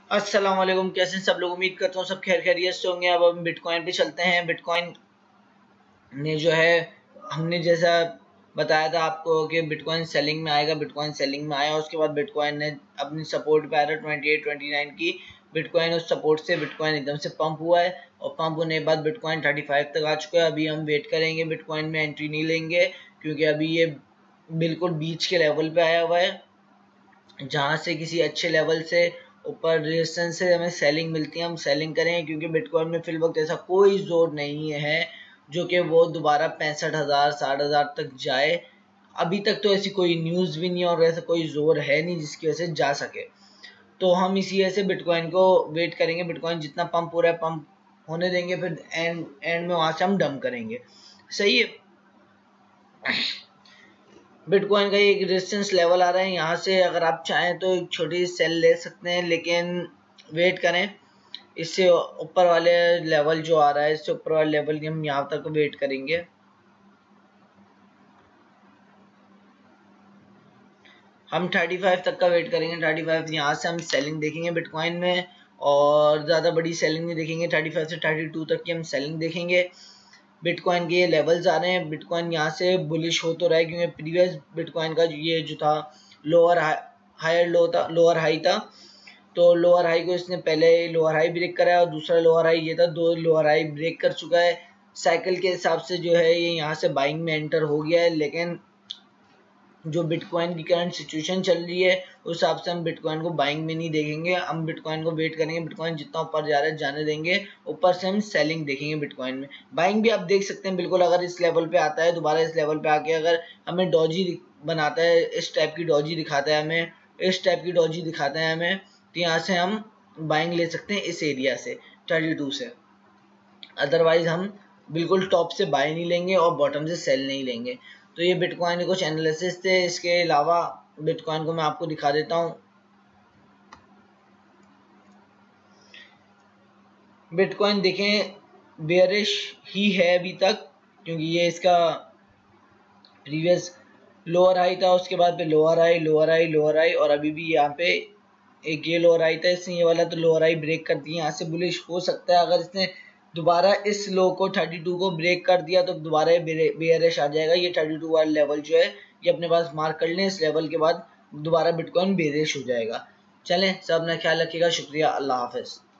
अस्सलाम वालेकुम, कैसे हैं सब लोग। उम्मीद करता हूँ सब खैर खैरियत से होंगे। अब हम बिटकॉइन पे चलते हैं। बिटकॉइन ने जो है, हमने जैसा बताया था आपको कि बिटकॉइन सेलिंग में आएगा, बिटकॉइन सेलिंग में आया। उसके बाद बिटकॉइन ने अपनी सपोर्ट पे आया 28-29 की। बिटकॉइन उस सपोर्ट से बिटकॉइन एकदम से पंप हुआ है और पंप होने के बाद बिटकॉइन 35 तक आ चुका है। अभी हम वेट करेंगे, बिटकॉइन में एंट्री नहीं लेंगे क्योंकि अभी ये बिल्कुल बीच के लेवल पे आया हुआ है, जहाँ से किसी अच्छे लेवल से ऊपर रेजिस्टेंस से हमें सेलिंग मिलती है। हम सेलिंग करें क्योंकि बिटकॉइन में फिल वक्त ऐसा कोई जोर नहीं है जो कि वो दोबारा 65,000 60,000 तक जाए। अभी तक तो ऐसी कोई न्यूज़ भी नहीं है और ऐसा कोई जोर है नहीं जिसकी वजह से जा सके। तो हम इसी वजह से बिटकॉइन को वेट करेंगे। बिटकॉइन जितना पंप हो रहा है पंप होने देंगे, फिर एंड में वहां से हम डंप करेंगे। सही है। बिटकॉइन का एक रेजिस्टेंस लेवल आ रहा है, यहाँ से अगर आप चाहें तो एक छोटी सेल ले सकते हैं, लेकिन वेट करें। इससे ऊपर वाले लेवल जो आ रहा है, इससे ऊपर वाले लेवल की हम यहाँ तक वेट करेंगे। हम 35 तक का वेट करेंगे। 35 यहाँ से हम सेलिंग देखेंगे बिटकॉइन में, और ज़्यादा बड़ी सेलिंग नहीं देखेंगे। 35 से 32 तक की हम सेलिंग देखेंगे। बिटकॉइन के ये लेवल्स आ रहे हैं। बिटकॉइन यहाँ से बुलिश हो तो रहा है क्योंकि प्रीवियस बिटकॉइन का ये जो था लोअर हायर लो था, लोअर हाई था। तो लोअर हाई को इसने पहले लोअर हाई ब्रेक करा है और दूसरा लोअर हाई ये था। दो लोअर हाई ब्रेक कर चुका है। साइकिल के हिसाब से जो है ये यहाँ से बाइंग में एंटर हो गया है, लेकिन जो बिटकॉइन की करंट सिचुएशन चल रही है उस हिसाब से हम बिटकॉइन को बाइंग में नहीं देखेंगे। हम बिटकॉइन को वेट करेंगे। बिटकॉइन जितना ऊपर जा रहा है जाने देंगे, ऊपर से हम सेलिंग देखेंगे बिटकॉइन में। बाइंग भी आप देख सकते हैं बिल्कुल, अगर इस लेवल पे आता है दोबारा, इस लेवल पे आके अगर हमें डॉजी बनाता है, इस टाइप की डॉजी दिखाता है हमें, इस टाइप की डॉजी दिखाता है हमें, तो यहाँ से हम बाइंग ले सकते हैं इस एरिया से 32 से। अदरवाइज हम बिल्कुल टॉप से बाय नहीं लेंगे और बॉटम से सेल नहीं लेंगे। तो ये बिटकॉइन के कुछ एनालिसिस थे। इसके अलावा बिटकॉइन को मैं आपको दिखा देता हूँ। बिटकॉइन देखें बेयरिश ही है अभी तक, क्योंकि ये इसका प्रीवियस लोअर हाई था, उसके बाद पे lower high lower high lower high, और अभी भी यहाँ पे एक ये लोअर हाई था। इसने ये वाला तो लोअर हाई ब्रेक कर दिया। यहाँ से बुलिश हो सकता है अगर इसने दोबारा इस लो को 32 को ब्रेक कर दिया तो दोबारा ये बेयरिश आ जाएगा। ये 32 वाला लेवल जो है ये अपने पास मार्क कर लें। इस लेवल के बाद दोबारा बिटकॉइन बेयरिश हो जाएगा। चलें, सब अपना ख्याल रखिएगा। शुक्रिया, अल्लाह हाफिज।